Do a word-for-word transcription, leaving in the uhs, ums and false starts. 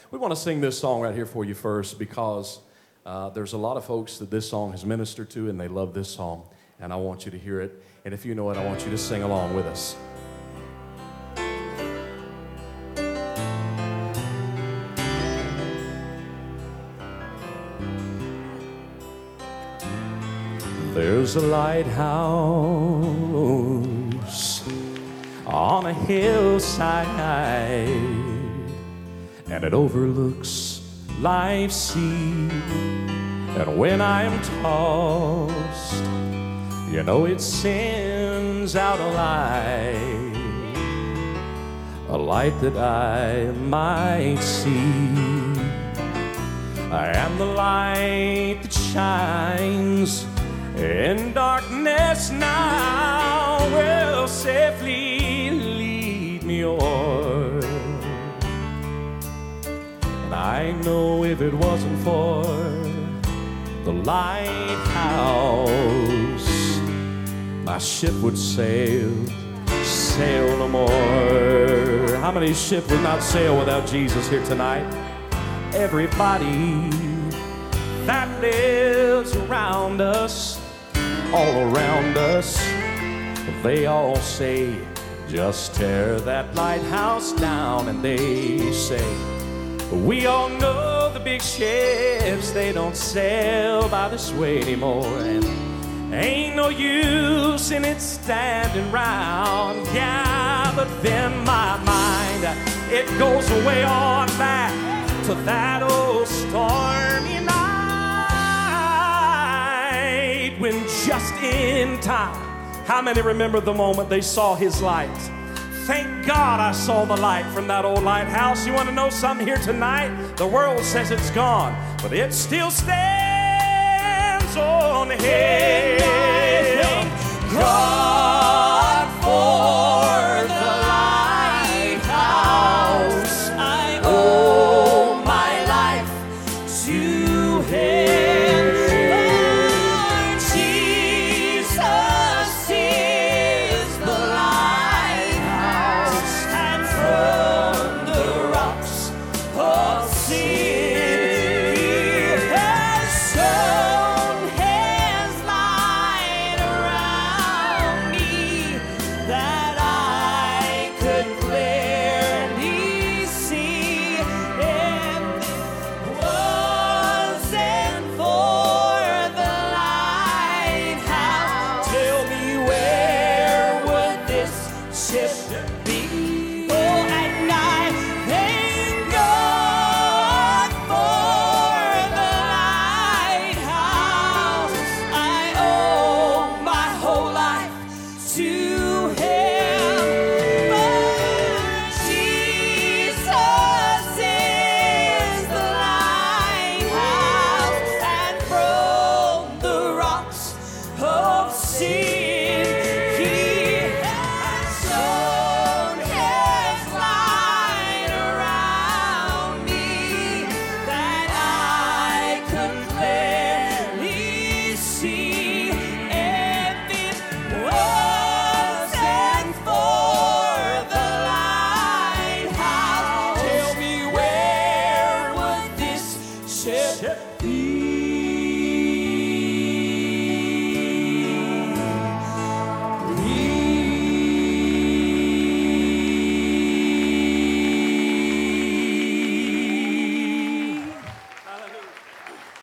We want to sing this song right here for you first because uh, there's a lot of folks that this song has ministered to and they love this song. And I want you to hear it. And if you know it, I want you to sing along with us. There's a lighthouse on a hillside, and it overlooks life's sea. And when I am tossed, you know it sends out a light, a light that I might see. I am the light that shines in darkness now, will safely lead me o'er. And I know if it wasn't for the lighthouse, my ship would sail, sail no more. How many ships would not sail without Jesus here tonight? Everybody that lives around us, all around us, they all say, just tear that lighthouse down. And they say, we all know the big ships, they don't sail by this way anymore. And ain't no use in it standing round. Yeah, but then my mind, it goes way on back to that old stormy night, when just in time, how many remember the moment they saw his light? Thank God I saw the light from that old lighthouse. You want to know something here tonight? The world says it's gone, but it still stands on the hill. God